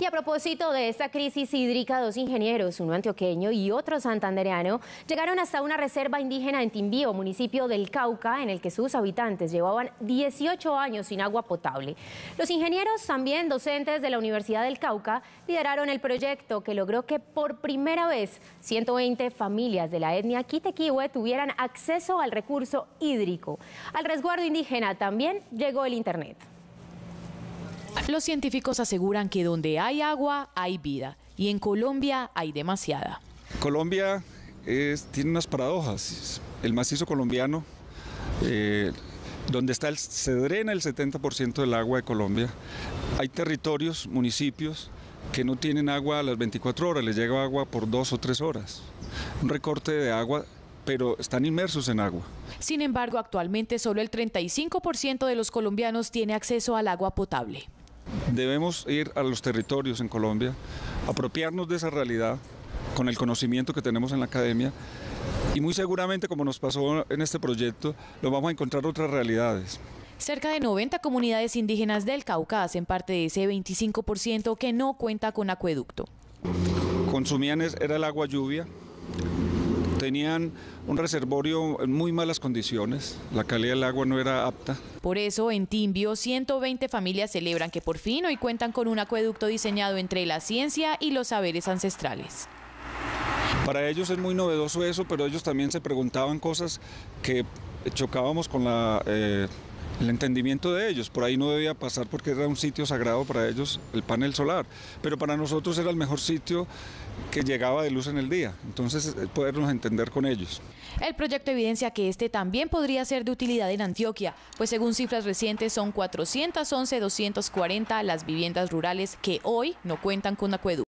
Y a propósito de esta crisis hídrica, dos ingenieros, uno antioqueño y otro santandereano, llegaron hasta una reserva indígena en Timbío, municipio del Cauca, en el que sus habitantes llevaban 18 años sin agua potable. Los ingenieros, también docentes de la Universidad del Cauca, lideraron el proyecto que logró que por primera vez 120 familias de la etnia Quitequihue tuvieran acceso al recurso hídrico. Al resguardo indígena también llegó el Internet. Los científicos aseguran que donde hay agua, hay vida, y en Colombia hay demasiada. Colombia tiene unas paradojas. El macizo colombiano, donde se drena el 70% del agua de Colombia, hay territorios, municipios, que no tienen agua a las 24 horas, les llega agua por 2 o 3 horas. Un recorte de agua, pero están inmersos en agua. Sin embargo, actualmente solo el 35% de los colombianos tiene acceso al agua potable. Debemos ir a los territorios en Colombia, apropiarnos de esa realidad con el conocimiento que tenemos en la academia y muy seguramente, como nos pasó en este proyecto, lo vamos a encontrar otras realidades. Cerca de 90 comunidades indígenas del Cauca hacen parte de ese 25% que no cuenta con acueducto. Consumían era el agua lluvia, tenían un reservorio en muy malas condiciones, la calidad del agua no era apta. Por eso, en Timbío, 120 familias celebran que por fin hoy cuentan con un acueducto diseñado entre la ciencia y los saberes ancestrales. Para ellos es muy novedoso eso, pero ellos también se preguntaban cosas que chocábamos con el entendimiento de ellos. Por ahí no debía pasar porque era un sitio sagrado para ellos, el panel solar, pero para nosotros era el mejor sitio que llegaba de luz en el día, entonces podernos entender con ellos. El proyecto evidencia que este también podría ser de utilidad en Antioquia, pues según cifras recientes son 411.240 las viviendas rurales que hoy no cuentan con acueducto.